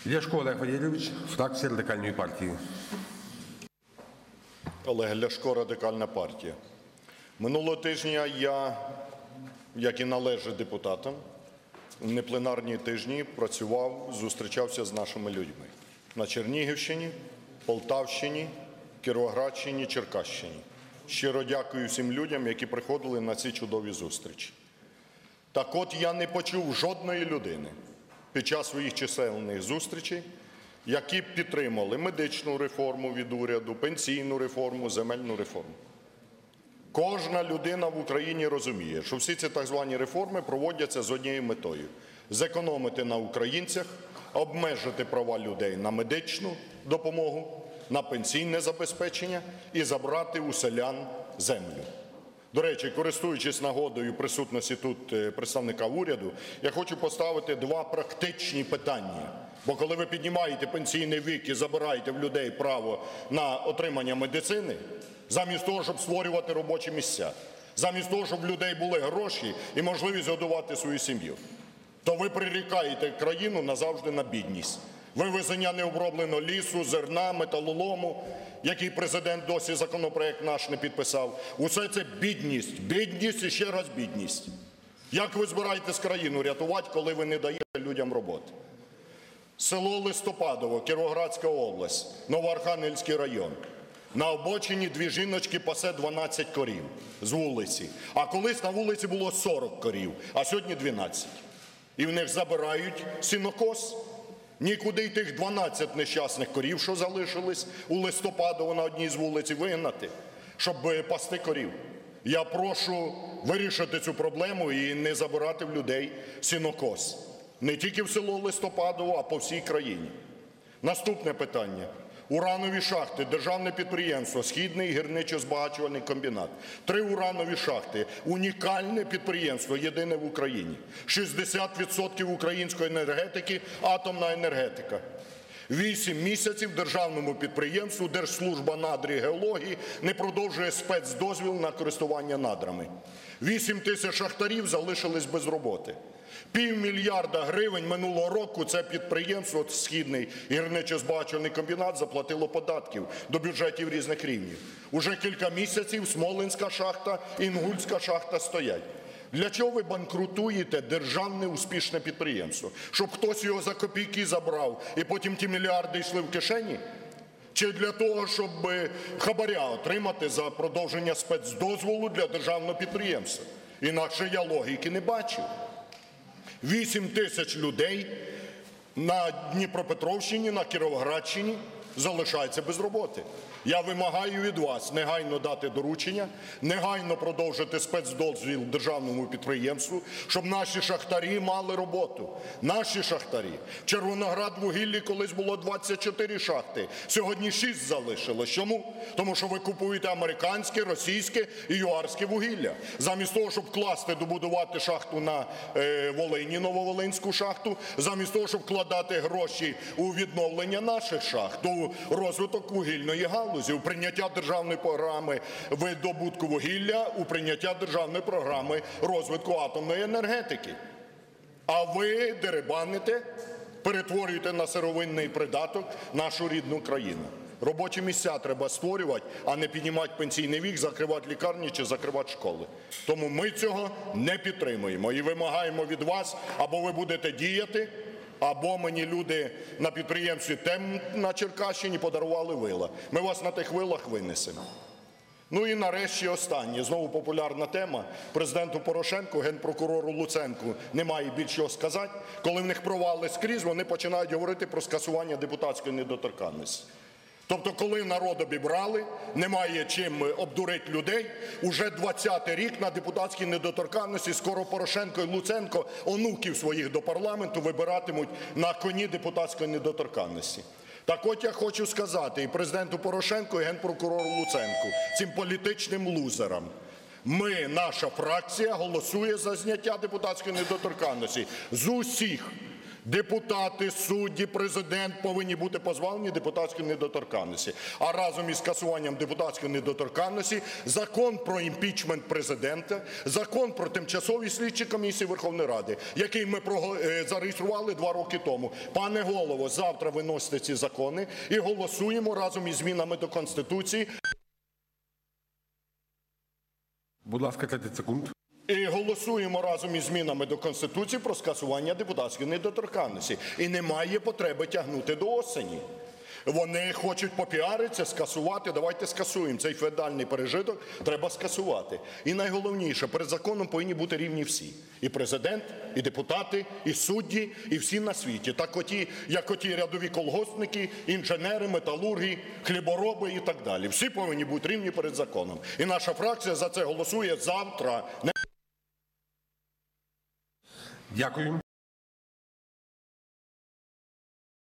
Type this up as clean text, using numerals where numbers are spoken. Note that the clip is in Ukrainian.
Ляшко Олег Валерійович, фракція Радикальної партії. Олег Ляшко, Радикальна партія. Минулого тижня я, як і належить депутатам, в непленарні тижні працював, зустрічався з нашими людьми на Чернігівщині, Полтавщині, Кіровоградщині, Черкащині. Щиро дякую всім людям, які приходили на ці чудові зустрічі. Так от я не почув жодної людини під час своїх чисельних зустрічей, які підтримали медичну реформу від уряду, пенсійну реформу, земельну реформу. Кожна людина в Україні розуміє, що всі ці так звані реформи проводяться з однією метою – зекономити на українцях, обмежити права людей на медичну допомогу, на пенсійне забезпечення і забрати у селян землю. До речі, користуючись нагодою присутності тут представника уряду, я хочу поставити два практичні питання. Бо коли ви піднімаєте пенсійний вік і забираєте в людей право на отримання медицини, замість того, щоб створювати робочі місця, замість того, щоб в людей були гроші і можливість годувати свою сім'ю, то ви прирікаєте країну назавжди на бідність. Вивезення необробленого лісу, зерна, металолому, який президент досі законопроект наш не підписав. Усе це бідність, бідність і ще раз бідність. Як ви збираєтесь країну рятувати, коли ви не даєте людям роботи? Село Листопадово, Кіровоградська область, Новоархангельський район. На обочині дві жіночки пасе 12 корів з вулиці. А колись на вулиці було 40 корів, а сьогодні 12. І в них забирають сінокос. Нікуди й тих 12 нещасних корів, що залишились у Листопадово на одній з вулиць, вигнати, щоб пасти корів. Я прошу вирішити цю проблему і не забирати в людей сінокос. Не тільки в село Листопадово, а по всій країні. Наступне питання. Уранові шахти, державне підприємство, Східний гірничо-збагачувальний комбінат. 3 уранові шахти, унікальне підприємство, єдине в Україні. 60% української енергетики – атомна енергетика. 8 місяців державному підприємству Держслужба надр і геології не продовжує спецдозвіл на користування надрами. 8 тисяч шахтарів залишились без роботи. $500 мільйона минулого року це підприємство Східний гірничо-збагачувальний комбінат заплатило податків до бюджетів різних рівнів. Уже кілька місяців Смолинська шахта, Інгульська шахта стоять. Для чого ви банкрутуєте державне успішне підприємство? Щоб хтось його за копійки забрав і потім ті мільярди йшли в кишені? Чи для того, щоб хабаря отримати за продовження спецдозволу для державного підприємства? Інакше я логіки не бачу. 8 тисяч людей на Дніпропетровщині, на Кіровоградщині залишаються без роботи. Я вимагаю від вас негайно дати доручення, негайно продовжити спецдозвіл державному підприємству, щоб наші шахтарі мали роботу. Наші шахтарі. В Червоноградвугіллі колись було 24 шахти, сьогодні 6 залишилось. Чому? Тому що ви купуєте американське, російське і юарське вугілля. Замість того, щоб вкласти, добудувати шахту на Волині, Нововолинську шахту, замість того, щоб вкладати гроші у відновлення наших шахт, у розвиток вугільної галузі, у прийняття державної програми видобутку вугілля, у прийняття державної програми розвитку атомної енергетики. А ви дерибаните, перетворюєте на сировинний придаток нашу рідну країну. Робочі місця треба створювати, а не піднімати пенсійний вік, закривати лікарні чи закривати школи. Тому ми цього не підтримуємо і вимагаємо від вас, або ви будете діяти, або мені люди на підприємстві ТЕМ на Черкащині подарували вила. Ми вас на тих вилах винесемо. Ну і нарешті останнє. Знову популярна тема. Президенту Порошенку, Генпрокурору Луценку немає більшого сказати. Коли в них провали скрізь, вони починають говорити про скасування депутатської недоторканності. Тобто, коли народ обібрали, немає чим обдурити людей, уже 20-й рік на депутатській недоторканності скоро Порошенко і Луценко онуків своїх до парламенту вибиратимуть на коні депутатської недоторканності. Так от я хочу сказати і президенту Порошенку, і Генпрокурору Луценку, цим політичним лузерам. Ми, наша фракція, голосує за зняття депутатської недоторканності з усіх Депутати, судді, президент повинні бути позбавлені депутатської недоторканності. А разом із скасуванням депутатської недоторканності Закон про імпічмент президента, Закон про тимчасові слідчі комісії Верховної Ради, який ми зареєстрували 2 роки тому. Пане Голово, завтра виносите ці закони і голосуємо разом із змінами до Конституції. Будь ласка, 30 секунд. І голосуємо разом із змінами до Конституції про скасування депутатської недоторканності. І немає потреби тягнути до осені. Вони хочуть попіаритися, скасувати. Давайте скасуємо. Цей феодальний пережиток треба скасувати. І найголовніше, перед законом повинні бути рівні всі. І президент, і депутати, і судді, і всі на світі. Так як оті рядові колгоспники, інженери, металурги, хлібороби і так далі. Всі повинні бути рівні перед законом. І наша фракція за це голосує завтра. Дякую.